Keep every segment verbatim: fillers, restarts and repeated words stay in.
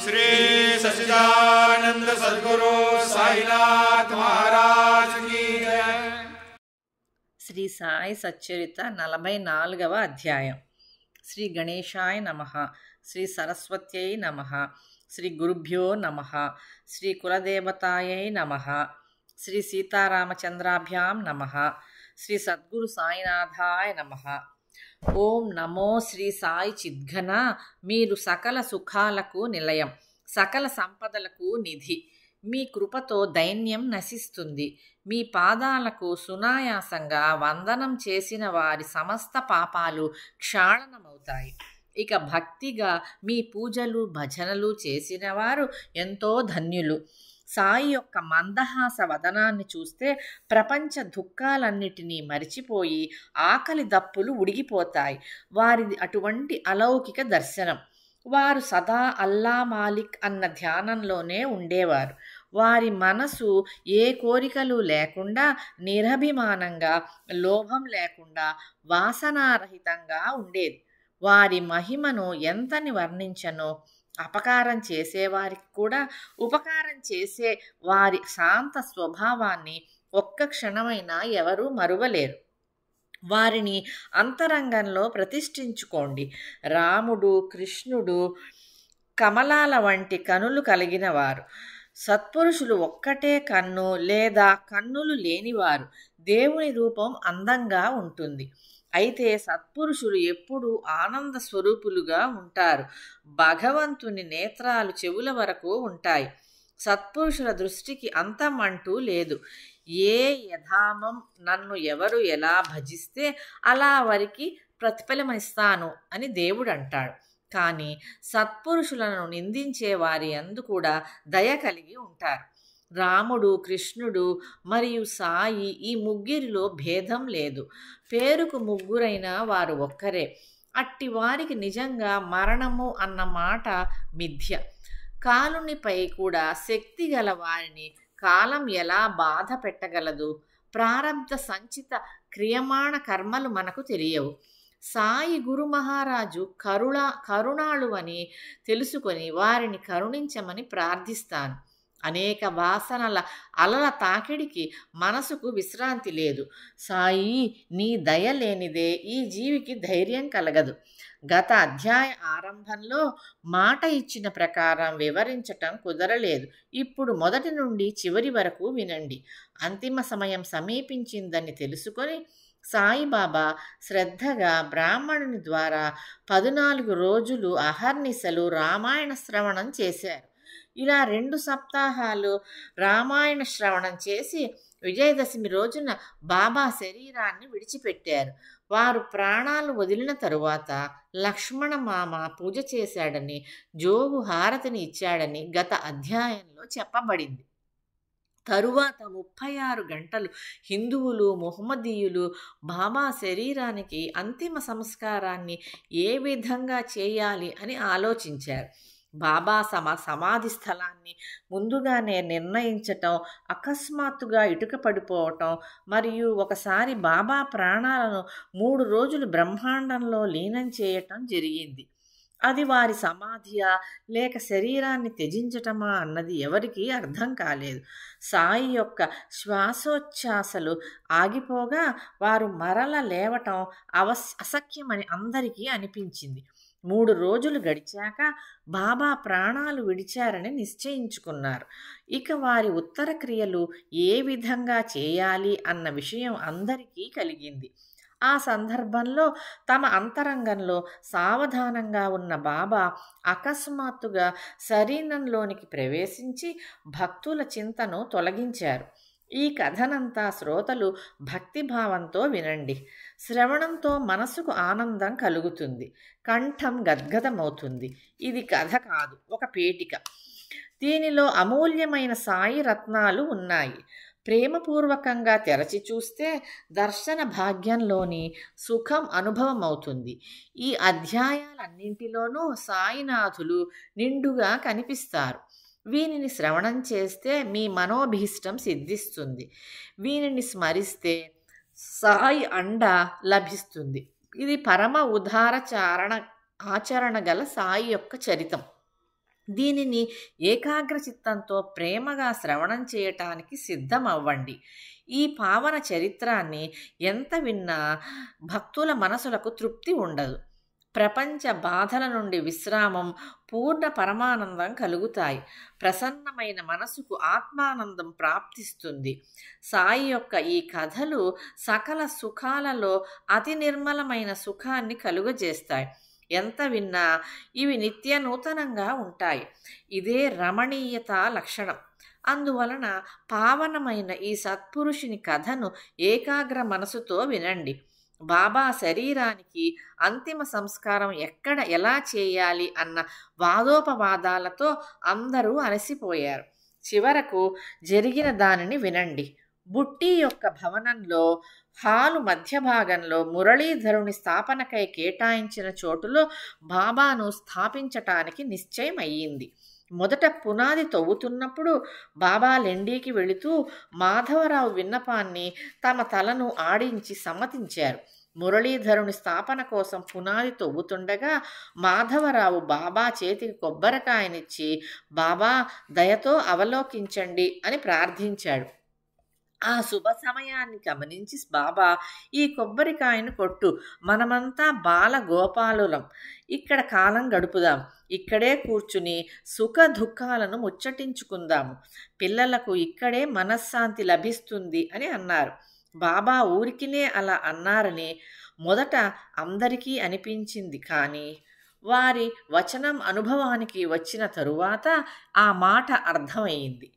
श्री सच्चिदानंद सद्गुरु साईनाथ महाराज की जय। శ్రీ సాయి సచ్చరిత నలభై నాలుగవ అధ్యాయం. శ్రీ గణేశాయ నమః. శ్రీ సరస్వత్యై నమః. శ్రీ గురుభ్యో నమః. శ్రీ కులదేవతాయై నమః. శ్రీ సీతారామచంద్రాభ్యాం నమః. శ్రీ సద్గురు సాయినాథాయ నమః. ఓం నమో శ్రీ సాయి చిద్ఘన. మీరు సకల సుఖాలకు నిలయం, సకల సంపదలకు నిధి. మీ కృపతో దైన్యం నశిస్తుంది. మీ పాదాలకు సునాయాసంగా వందనం చేసిన వారి సమస్త పాపాలు క్షాళనమవుతాయి. ఇక భక్తిగా మీ పూజలు భజనలు చేసిన వారు ఎంతో ధన్యులు. సాయి యొక్క మందహాస వదనాన్ని చూస్తే ప్రపంచ దుఃఖాలన్నిటినీ మరిచిపోయి ఆకలి దప్పులు ఉడిగిపోతాయి. వారిది అటువంటి అలౌకిక దర్శనం. వారు సదా అల్లా మాలిక్ అన్న ధ్యానంలోనే ఉండేవారు. వారి మనసు ఏ కోరికలు లేకుండా నిరభిమానంగా, లోభం లేకుండా, వాసనారహితంగా ఉండేది. వారి మహిమను ఎంతని వర్ణించనో. అపకారం చేసేవారికి కూడా ఉపకారం చేసే వారి శాంత స్వభావాన్ని ఒక్క క్షణమైనా ఎవరూ మరువలేరు. వారిని అంతరంగంలో ప్రతిష్ఠించుకోండి. రాముడు, కృష్ణుడు కమలాల వంటి కనులు కలిగిన వారు. సత్పురుషులు ఒక్కటే కన్ను లేదా కన్నులు లేనివారు. దేవుని రూపం అందంగా ఉంటుంది. అయితే సత్పురుషులు ఎప్పుడూ ఆనంద స్వరూపులుగా ఉంటారు. భగవంతుని నేత్రాలు చెవుల వరకు ఉంటాయి. సత్పురుషుల దృష్టికి అంతం అంటూ లేదు. ఏ యథామం నన్ను ఎవరు ఎలా భజిస్తే అలా వారికి ప్రతిఫలమిస్తాను అని దేవుడు అంటాడు. కానీ సత్పురుషులను నిందించే వారి యందు కూడా దయ కలిగి ఉంటారు. రాముడు, కృష్ణుడు మరియు సాయి ఈ ముగ్గురిలో భేదం లేదు. పేరుకు ముగ్గురైన వారు ఒక్కరే. అట్టి వారికి నిజంగా మరణము అన్న మాట మిథ్య. కాలునిపై కూడా శక్తి గల వారిని కాలం ఎలా బాధ పెట్టగలదు? ప్రారబ్ధ సంచిత క్రియమాణ కర్మలు మనకు తెలియవు. సాయి గురు మహారాజు కరుణ కరుణాళు అని తెలుసుకొని వారిని కరుణించమని ప్రార్థిస్తాను. అనేక వాసనల అలల తాకిడికి మనసుకు విశ్రాంతి లేదు. సాయి, నీ దయ లేనిదే ఈ జీవికి ధైర్యం కలగదు. గత అధ్యాయ ఆరంభంలో మాట ఇచ్చిన ప్రకారం వివరించటం కుదరలేదు. ఇప్పుడు మొదటి నుండి చివరి వరకు వినండి. అంతిమ సమయం సమీపించిందని తెలుసుకొని సాయిబాబా శ్రద్ధగా బ్రాహ్మణుని ద్వారా పద్నాలుగు రోజులు అహర్నిశలు రామాయణ శ్రవణం చేశారు. ఇలా రెండు సప్తాహాలు రామాయణ శ్రవణం చేసి విజయదశమి రోజున బాబా శరీరాన్ని విడిచిపెట్టారు. వారు ప్రాణాలు వదిలిన తరువాత లక్ష్మణ మామ పూజ చేశాడని, జోగు హారతిని ఇచ్చాడని గత అధ్యాయంలో చెప్పబడింది. తరువాత ముప్పై ఆరు గంటలు హిందువులు, మొహమ్మదీయులు బాబా శరీరానికి అంతిమ సంస్కారాన్ని ఏ విధంగా చేయాలి అని ఆలోచించారు. బాబా సమ సమాధి స్థలాన్ని ముందుగానే నిర్ణయించటం, అకస్మాత్తుగా ఇటుక పడిపోవటం మరియు ఒకసారి బాబా ప్రాణాలను మూడు రోజులు బ్రహ్మాండంలో లీనం చేయటం జరిగింది. అది వారి సమాధియా లేక శరీరాన్ని త్యజించటమా అన్నది ఎవరికీ అర్థం కాలేదు. సాయి యొక్క శ్వాసోచ్ఛ్వాసలు ఆగిపోగా వారు మరల లేవటం అవస్ అసఖ్యమని అందరికీ అనిపించింది. మూడు రోజులు గడిచాక బాబా ప్రాణాలు విడిచారని నిశ్చయించుకున్నారు. ఇక వారి ఉత్తర క్రియలు ఏ విధంగా చేయాలి అన్న విషయం అందరికీ కలిగింది. ఆ సందర్భంలో తమ అంతరంగంలో సావధానంగా ఉన్న బాబా అకస్మాత్తుగా శరీరంలోనికి ప్రవేశించి భక్తుల చింతను తొలగించారు. ఈ కథనంతా శ్రోతలు భక్తిభావంతో వినండి. శ్రవణంతో మనసుకు ఆనందం కలుగుతుంది, కంఠం గద్గదమవుతుంది. ఇది కథ కాదు, ఒక పేటిక. దీనిలో అమూల్యమైన సాయి రత్నాలు ఉన్నాయి. ప్రేమపూర్వకంగా తెరచి చూస్తే దర్శన భాగ్యంలోని సుఖం అనుభవం అవుతుంది. ఈ అధ్యాయాలన్నింటిలోనూ సాయినాథులు నిండుగా కనిపిస్తారు. వీనిని శ్రవణం చేస్తే మీ మనోభీష్టం సిద్ధిస్తుంది. వీనిని స్మరిస్తే సాయి అండ లభిస్తుంది. ఇది పరమ ఉదార చారణ ఆచరణ గల సాయి యొక్క చరితం. దీనిని ఏకాగ్రచిత్తంతో ప్రేమగా శ్రవణం చేయటానికి సిద్ధమవ్వండి. ఈ పావన చరిత్రాన్ని ఎంత విన్నా భక్తుల మనసులకు తృప్తి ఉండదు. ప్రపంచ బాధల నుండి విశ్రామం, పూర్ణ పరమానందం కలుగుతాయి. ప్రసన్నమైన మనసుకు ఆత్మానందం ప్రాప్తిస్తుంది. సాయి యొక్క ఈ కథలు సకల సుఖాలలో అతి నిర్మలమైన సుఖాన్ని కలుగజేస్తాయి. ఎంత విన్నా ఇవి నిత్య నూతనంగా ఉంటాయి. ఇదే రమణీయత లక్షణం. అందువలన పావనమైన ఈ సత్పురుషుని కథను ఏకాగ్ర మనసుతో వినండి. బాబా శరీరానికి అంతిమ సంస్కారం ఎక్కడ ఎలా చేయాలి అన్న వాదోపవాదాలతో అందరూ అలసిపోయారు. చివరకు జరిగిన దానిని వినండి. బుట్టి యొక్క భవనంలో హాలు మధ్య భాగంలో మురళీధరుని స్థాపనకై కేటాయించిన చోటులో బాబాను స్థాపించటానికి నిశ్చయమయ్యింది. మొదట పునాది తవ్వుతున్నప్పుడు బాబా లెండీకి వెళుతూ మాధవరావు విన్నపాన్ని తమ తలను ఆడించి సమ్మతించారు. మురళీధరుని స్థాపన కోసం పునాది తవ్వుతుండగా మాధవరావు బాబా చేతికి కొబ్బరికాయనిచ్చి, బాబా దయతో అవలోకించండి అని ప్రార్థించాడు. ఆ శుభ సమయాన్ని గమనించి బాబా, ఈ కొబ్బరికాయను కొట్టు, మనమంతా బాల గోపాలులం, ఇక్కడ కాలం గడుపుదాం, ఇక్కడే కూర్చుని సుఖ దుఃఖాలను ముచ్చటించుకుందాము, పిల్లలకు ఇక్కడే మనశ్శాంతి లభిస్తుంది అని అన్నారు. బాబా ఊరికినే అలా అన్నారని మొదట అందరికీ అనిపించింది. కానీ వారి వచనం అనుభవానికి వచ్చిన తరువాత ఆ మాట అర్థమయ్యింది.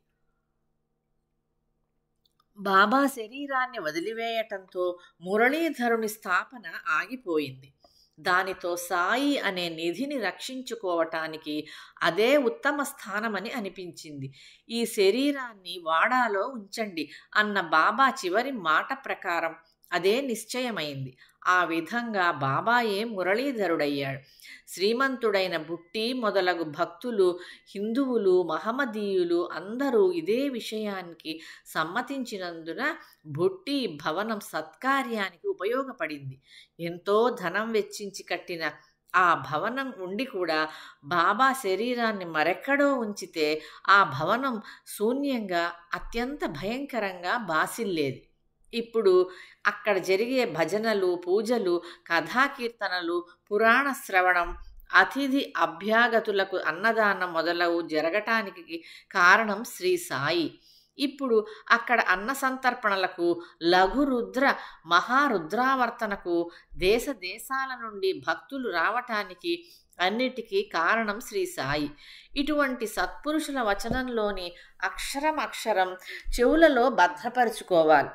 బాబా శరీరాన్ని వదిలివేయటంతో మురళీధరుని స్థాపన ఆగిపోయింది. దానితో సాయి అనే నిధిని రక్షించుకోవటానికి అదే ఉత్తమ స్థానమని అనిపించింది. ఈ శరీరాన్ని వాడాలో ఉంచండి అన్న బాబా చివరి మాట ప్రకారం అదే నిశ్చయమైంది. ఆ విధంగా బాబాయే మురళీధరుడయ్యాడు. శ్రీమంతుడైన బుట్టి మొదలగు భక్తులు, హిందువులు, మహమ్మదీయులు అందరూ ఇదే విషయానికి సమ్మతించినందున బుట్టి భవనం సత్కార్యానికి ఉపయోగపడింది. ఎంతో ధనం వెచ్చించి కట్టిన ఆ భవనం ఉండి కూడా బాబా శరీరాన్ని మరెక్కడో ఉంచితే ఆ భవనం శూన్యంగా అత్యంత భయంకరంగా బాసిల్లేది. ఇప్పుడు అక్కడ జరిగే భజనలు, పూజలు, కథాకీర్తనలు, పురాణ శ్రవణం, అతిథి అభ్యాగతులకు అన్నదానం మొదలవు జరగటానికి కారణం శ్రీ సాయి. ఇప్పుడు అక్కడ అన్న సంతర్పణలకు, లఘురుద్ర మహారుద్రావర్తనకు, దేశ దేశాల నుండి భక్తులు రావటానికి అన్నిటికీ కారణం శ్రీ సాయి. ఇటువంటి సత్పురుషుల వచనంలోని అక్షరం అక్షరం చెవులలో భద్రపరుచుకోవాలి.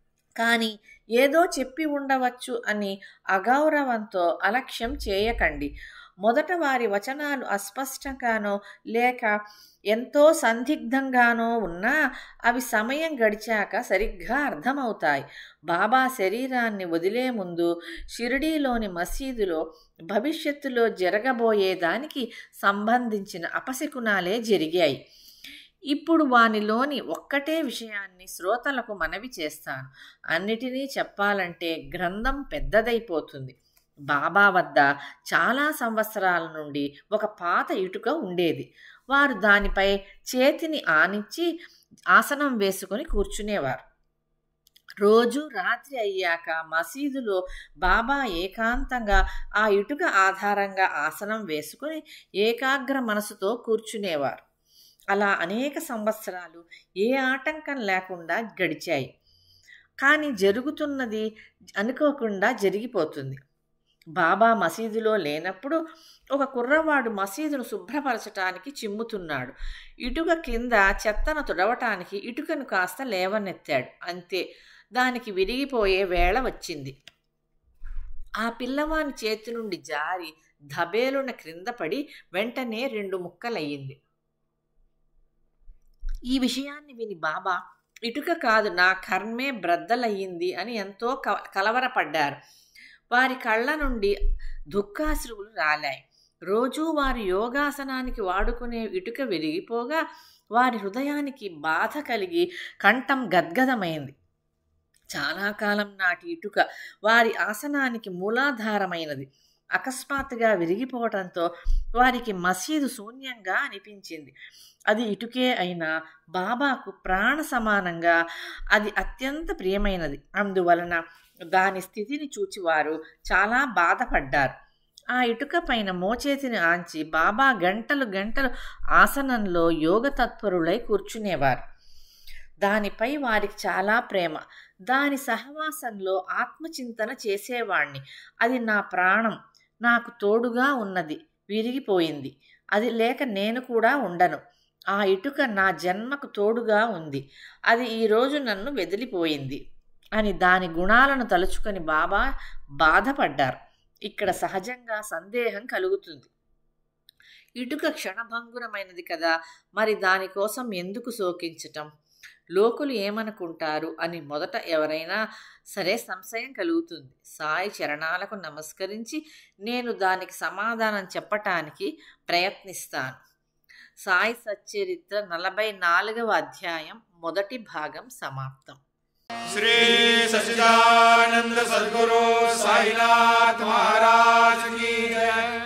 కానీ ఏదో చెప్పి ఉండవచ్చు అని అగౌరవంతో అలక్ష్యం చేయకండి. మొదట వారి వచనాలు అస్పష్టంగానో లేక ఎంతో సందిగ్ధంగానో ఉన్నా అవి సమయం గడిచాక సరిగ్గా అర్థమవుతాయి. బాబా శరీరాన్ని వదిలే ముందు షిరిడీలోని మసీదులో భవిష్యత్తులో జరగబోయేదానికి సంబంధించిన అపశకునాలే జరిగాయి. ఇప్పుడు వానిలోని ఒక్కటే విషయాన్ని శ్రోతలకు మనవి చేస్తాను. అన్నిటినీ చెప్పాలంటే గ్రంథం పెద్దదైపోతుంది. బాబా వద్ద చాలా సంవత్సరాల నుండి ఒక పాత ఇటుక ఉండేది. వారు దానిపై చేతిని ఆనించి ఆసనం వేసుకొని కూర్చునేవారు. రోజు రాత్రి అయ్యాక మసీదులో బాబా ఏకాంతంగా ఆ ఇటుక ఆధారంగా ఆసనం వేసుకొని ఏకాగ్ర మనసుతో కూర్చునేవారు. అలా అనేక సంవత్సరాలు ఏ ఆటంకం లేకుండా గడిచాయి. కానీ జరుగుతున్నది అనుకోకుండా జరిగిపోతుంది. బాబా మసీదులో లేనప్పుడు ఒక కుర్రవాడు మసీదును శుభ్రపరచటానికి చిమ్ముతున్నాడు. ఇటుక కింద చెత్తను తుడవటానికి ఇటుకను కాస్త లేవనెత్తాడు. అంతే, దానికి విరిగిపోయే వేళ వచ్చింది. ఆ పిల్లవాని చేతి నుండి జారి ధబేలున క్రింద పడి వెంటనే రెండు ముక్కలయ్యింది. ఈ విషయాన్ని విని బాబా, ఇటుక కాదు, నా కర్మే బ్రద్దలయ్యింది అని ఎంతో కలవరపడ్డారు. వారి కళ్ళ నుండి దుఃఖాశ్రువులు రాలాయి. రోజూ వారి యోగాసనానికి వాడుకునే ఇటుక విరిగిపోగా వారి హృదయానికి బాధ కలిగి కంఠం గద్గదమైంది. చాలా కాలం నాటి ఇటుక వారి ఆసనానికి మూలాధారమైనది. అకస్మాత్తుగా విరిగిపోవటంతో వారికి మసీదు శూన్యంగా అనిపించింది. అది ఇటుకే అయినా బాబాకు ప్రాణ సమానంగా అది అత్యంత ప్రియమైనది. అందువలన దాని స్థితిని చూచి వారు చాలా బాధపడ్డారు. ఆ ఇటుక పైన మోచేతిని ఆంచి బాబా గంటలు గంటలు ఆసనంలో యోగ తత్పరులై కూర్చునేవారు. దానిపై వారికి చాలా ప్రేమ. దాని సహవాసంలో ఆత్మచింతన చేసేవాణ్ణి. అది నా ప్రాణం, నాకు తోడుగా ఉన్నది, విరిగిపోయింది. అది లేక నేను కూడా ఉండను. ఆ ఇటుక నా జన్మకు తోడుగా ఉంది. అది ఈరోజు నన్ను వెదిలిపోయింది అని దాని గుణాలను తలుచుకొని బాబా బాధపడ్డారు. ఇక్కడ సహజంగా సందేహం కలుగుతుంది. ఇటుక క్షణభంగురమైనది కదా, మరి దానికోసం ఎందుకు శోకించటం? లోకులు ఏమనుకుంటారు అని మొదట ఎవరైనా సరే సంశయం కలుగుతుంది. సాయి చరణాలకు నమస్కరించి నేను దానికి సమాధానం చెప్పటానికి ప్రయత్నిస్తాను. సాయి సచ్చరిత్ర నలభై నాలుగవ అధ్యాయం మొదటి భాగం సమాప్తం. శ్రీ సచ్చిదానంద సద్గురు సాయినాథ్ మహారాజ్ కీ జయ.